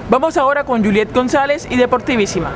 Vamos ahora con Juliet González y Deportivísima.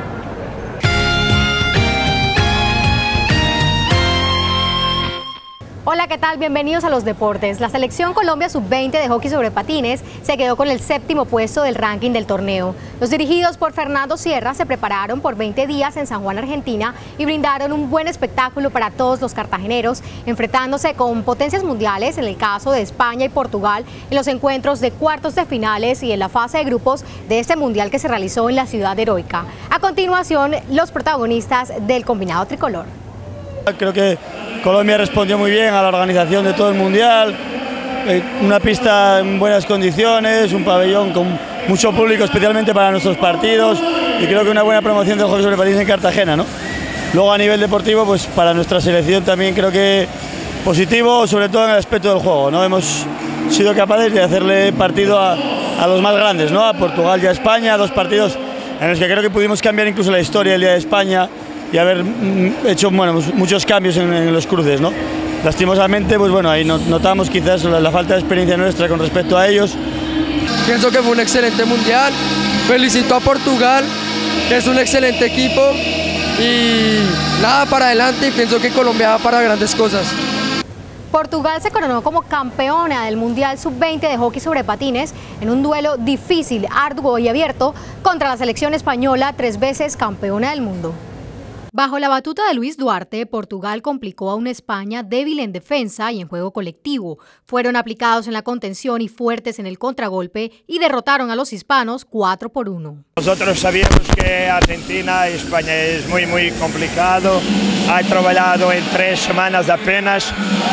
Hola, ¿qué tal? Bienvenidos a los deportes. La selección Colombia sub-20 de hockey sobre patines se quedó con el 7º puesto del ranking del torneo. Los dirigidos por Fernando Sierra se prepararon por 20 días en San Juan, Argentina, y brindaron un buen espectáculo para todos los cartageneros, enfrentándose con potencias mundiales, en el caso de España y Portugal, en los encuentros de cuartos de finales y en la fase de grupos de este mundial que se realizó en la ciudad heroica. A continuación, los protagonistas del combinado tricolor. Creo que Colombia respondió muy bien a la organización de todo el mundial, una pista en buenas condiciones, un pabellón con mucho público, especialmente para nuestros partidos, y creo que una buena promoción del hockey sobre patines en Cartagena, ¿no? Luego a nivel deportivo, pues para nuestra selección también creo que positivo, sobre todo en el aspecto del juego, ¿no? Hemos sido capaces de hacerle partido a los más grandes, ¿no? A Portugal y a España, dos partidos en los que creo que pudimos cambiar incluso la historia del día de España y haber hecho muchos cambios en los cruces, ¿no? Lastimosamente, pues bueno, ahí notamos quizás la falta de experiencia nuestra con respecto a ellos. Pienso que fue un excelente mundial, felicito a Portugal, que es un excelente equipo, y nada, para adelante, y pienso que Colombia va para grandes cosas. Portugal se coronó como campeona del Mundial Sub-20 de hockey sobre patines en un duelo difícil, arduo y abierto contra la selección española, 3 veces campeona del mundo. Bajo la batuta de Luis Duarte, Portugal complicó a una España débil en defensa y en juego colectivo. Fueron aplicados en la contención y fuertes en el contragolpe y derrotaron a los hispanos 4-1. Nosotros sabíamos que Argentina y España es muy complicado. He trabajado en 3 semanas apenas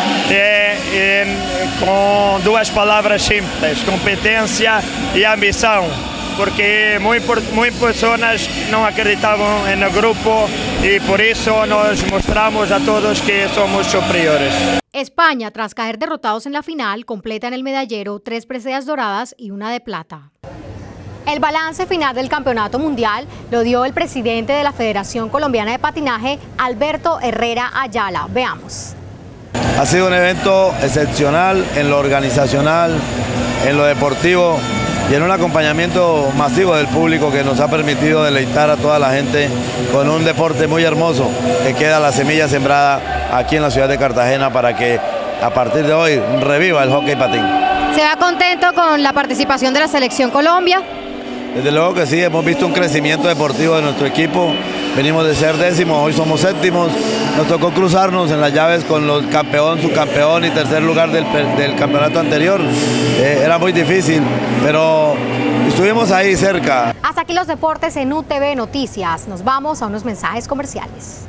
con 2 palabras simples: competencia y ambición. Porque muchas personas no acreditaban en el grupo y por eso nos mostramos a todos que somos superiores. España, tras caer derrotados en la final, completa en el medallero 3 preseas doradas y 1 de plata. El balance final del campeonato mundial lo dio el presidente de la Federación Colombiana de Patinaje, Alberto Herrera Ayala. Veamos. Ha sido un evento excepcional en lo organizacional, en lo deportivo, y en un acompañamiento masivo del público que nos ha permitido deleitar a toda la gente con un deporte muy hermoso que queda la semilla sembrada aquí en la ciudad de Cartagena para que a partir de hoy reviva el hockey patín. ¿Se va contento con la participación de la Selección Colombia? Desde luego que sí, hemos visto un crecimiento deportivo de nuestro equipo. Venimos de ser 10º, hoy somos 7º. Nos tocó cruzarnos en las llaves con los campeón, subcampeón y 3er lugar del campeonato anterior. Era muy difícil, pero estuvimos ahí cerca. Hasta aquí los deportes en UTV Noticias. Nos vamos a unos mensajes comerciales.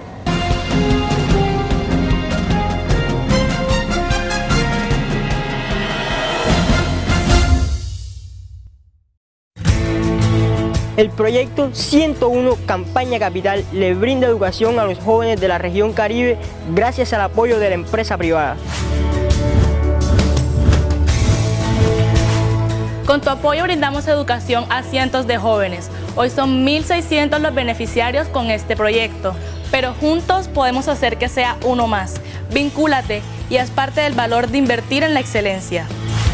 El proyecto 101 Campaña Capital le brinda educación a los jóvenes de la región Caribe gracias al apoyo de la empresa privada. Con tu apoyo brindamos educación a cientos de jóvenes. Hoy son 1.600 los beneficiarios con este proyecto, pero juntos podemos hacer que sea uno más. Vincúlate y haz parte del valor de invertir en la excelencia.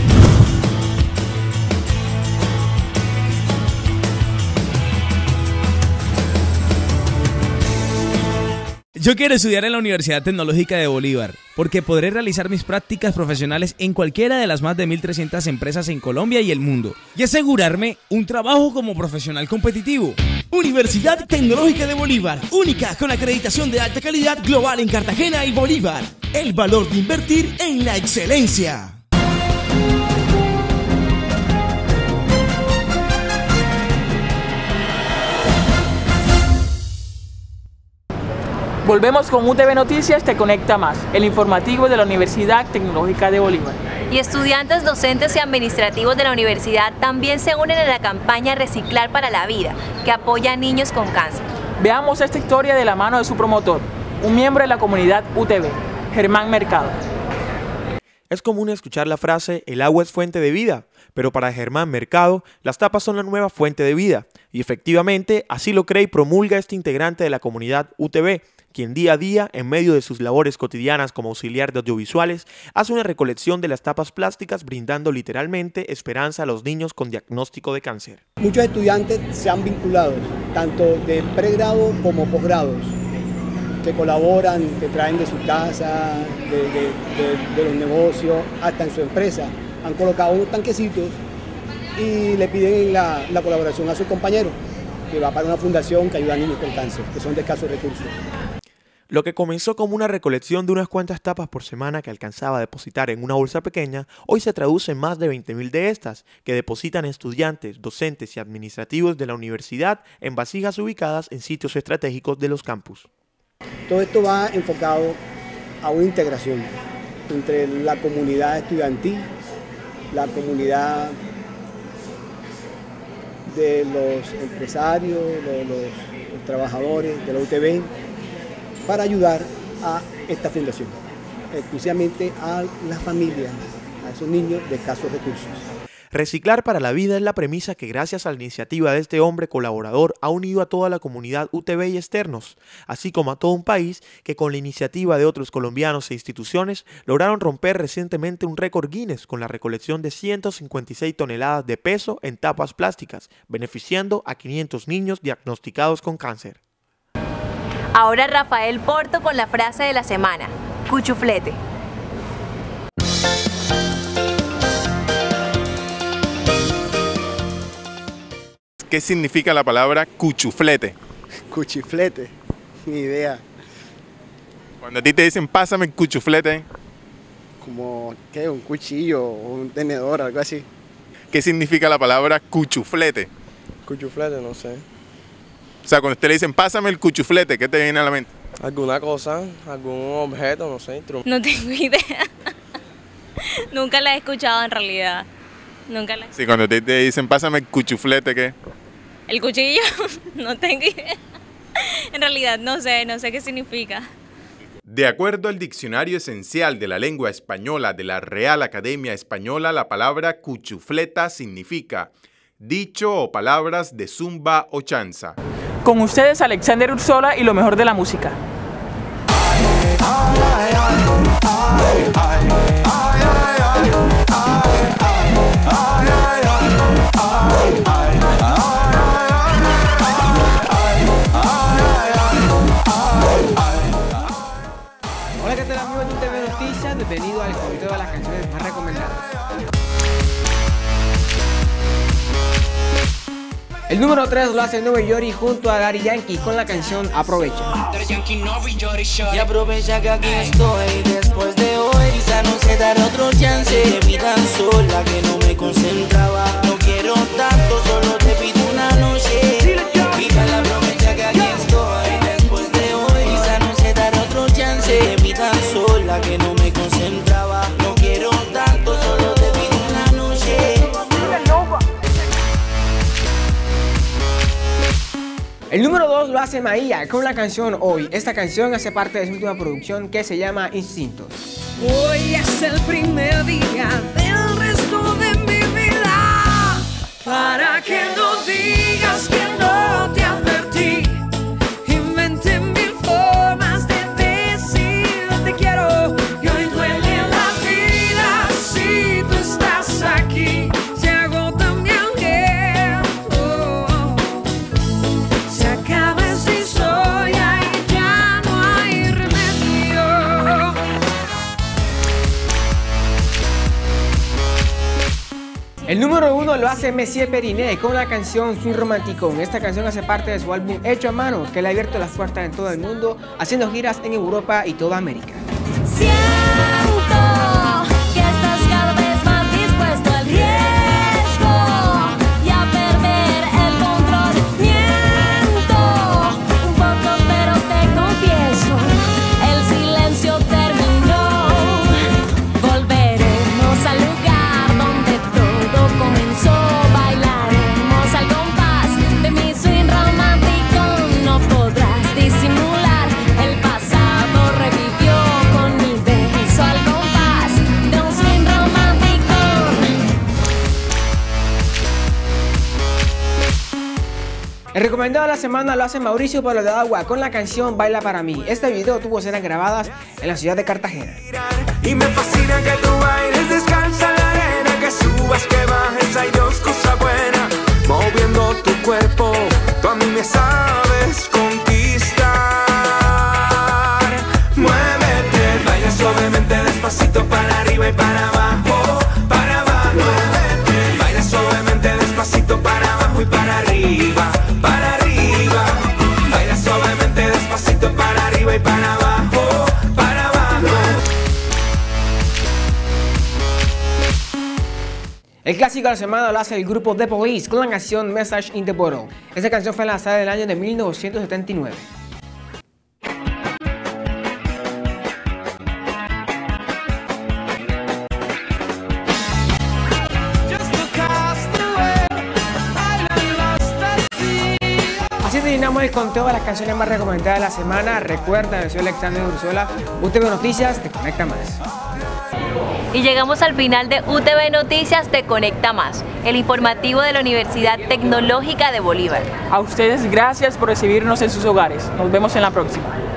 Yo quiero estudiar en la Universidad Tecnológica de Bolívar, porque podré realizar mis prácticas profesionales en cualquiera de las más de 1.300 empresas en Colombia y el mundo, y asegurarme un trabajo como profesional competitivo. Universidad Tecnológica de Bolívar, única con acreditación de alta calidad global en Cartagena y Bolívar. El valor de invertir en la excelencia. Volvemos con UTV Noticias Te Conecta Más, el informativo de la Universidad Tecnológica de Bolívar. Y estudiantes, docentes y administrativos de la universidad también se unen a la campaña Reciclar para la Vida, que apoya a niños con cáncer. Veamos esta historia de la mano de su promotor, un miembro de la comunidad UTV, Germán Mercado. Es común escuchar la frase, el agua es fuente de vida, pero para Germán Mercado, las tapas son la nueva fuente de vida. Y efectivamente, así lo cree y promulga este integrante de la comunidad UTV, quien día a día, en medio de sus labores cotidianas como auxiliar de audiovisuales, hace una recolección de las tapas plásticas, brindando literalmente esperanza a los niños con diagnóstico de cáncer. Muchos estudiantes se han vinculado, tanto de pregrado como posgrados, que colaboran, que traen de su casa, de los negocios, hasta en su empresa. Han colocado unos tanquecitos y le piden la colaboración a sus compañeros, que va para una fundación que ayuda a niños con cáncer, que son de escasos recursos. Lo que comenzó como una recolección de unas cuantas tapas por semana que alcanzaba a depositar en una bolsa pequeña, hoy se traduce en más de 20.000 de estas, que depositan estudiantes, docentes y administrativos de la universidad en vasijas ubicadas en sitios estratégicos de los campus. Todo esto va enfocado a una integración entre la comunidad estudiantil, la comunidad de los empresarios, los trabajadores de la UTV, para ayudar a esta fundación, especialmente a las familias, a esos niños de escasos recursos. Reciclar para la vida es la premisa que, gracias a la iniciativa de este hombre colaborador, ha unido a toda la comunidad UTV y externos, así como a todo un país que, con la iniciativa de otros colombianos e instituciones, lograron romper recientemente un récord Guinness con la recolección de 156 toneladas de peso en tapas plásticas, beneficiando a 500 niños diagnosticados con cáncer. Ahora Rafael Porto con la frase de la semana: cuchuflete. ¿Qué significa la palabra cuchuflete? Cuchuflete, ni idea. Cuando a ti te dicen pásame el cuchuflete. Como, ¿qué? Un cuchillo o un tenedor, algo así. ¿Qué significa la palabra cuchuflete? Cuchuflete, no sé. O sea, cuando usted le dicen pásame el cuchuflete, ¿qué te viene a la mente? Alguna cosa, algún objeto, no sé. No tengo idea. Nunca la he escuchado en realidad. Nunca la he... Sí, cuando te dicen pásame el cuchuflete, ¿qué? El cuchillo, no tengo idea. En realidad no sé qué significa. De acuerdo al Diccionario Esencial de la Lengua Española de la Real Academia Española, la palabra cuchufleta significa dicho o palabras de zumba o chanza. Con ustedes, Alexander Ursola y lo mejor de la música. Hola, ¿qué tal amigos de UTV Noticias? Bienvenido al conteo de las canciones más recomendadas. El número 3 lo hace Nueva York junto a Daddy Yankee con la canción Aprovecha. Y aprovecha que aquí estoy después de hoy. Quizá no se dará otro chance. Vi tan sola que no me concentraba. No quiero tanto, solo te pido una noche. Quizá aprovecha que aquí estoy después de hoy. Quizá no se dará otro chance. Vi tan sola que no me concentraba. No quiero tanto, solo te pido una noche. El número 2 lo hace Maía con la canción Hoy. Esta canción hace parte de su última producción que se llama Instintos. Hoy es el primer día del resto de mi vida. Para que no digas que no te advertí. Inventé mil formas de decir te quiero. Y hoy duele la vida si tú estás aquí. Se agota mi aliento. Se acaba esta historia y ya no hay remedio. El número 1 lo hace Messier Periné con la canción Swing Romanticón. Esta canción hace parte de su álbum Hecho a Mano, que le ha abierto las puertas en todo el mundo, haciendo giras en Europa y toda América. Siento que estás cada vez más dispuesto al riesgo y a perder el control. Miento un poco, pero te confieso, el silencio terminó. Volveremos al lugar donde todo comenzó. Bailaremos al compás de mi swing romántico. No podrás disimular, el pasado revivió con mi El recomendado de la semana lo hace Mauricio Palo de Agua con la canción Baila para mí. Este video tuvo escenas grabadas en la ciudad de Cartagena. Y me fascina que tú bailes, descansa en la arena, que subas, que bajes, hay dos cosas buenas. Moviendo tu cuerpo, tú a mí me sabes conquistar. Muévete, baila suavemente, despacito para arriba y para abajo, para abajo. Muévete, baila suavemente, despacito para abajo y para arriba, para arriba. Baila suavemente, despacito para arriba y para abajo, para abajo. El clásico de la semana lo hace el grupo The Police con la canción Message in the Bottle. Esta canción fue lanzada en el año de 1979. Así terminamos el conteo de las canciones más recomendadas de la semana. Recuerda, soy Alexander Ursola, UTV Noticias te conecta más. Y llegamos al final de UTV Noticias Te Conecta Más, el informativo de la Universidad Tecnológica de Bolívar. A ustedes gracias por recibirnos en sus hogares. Nos vemos en la próxima.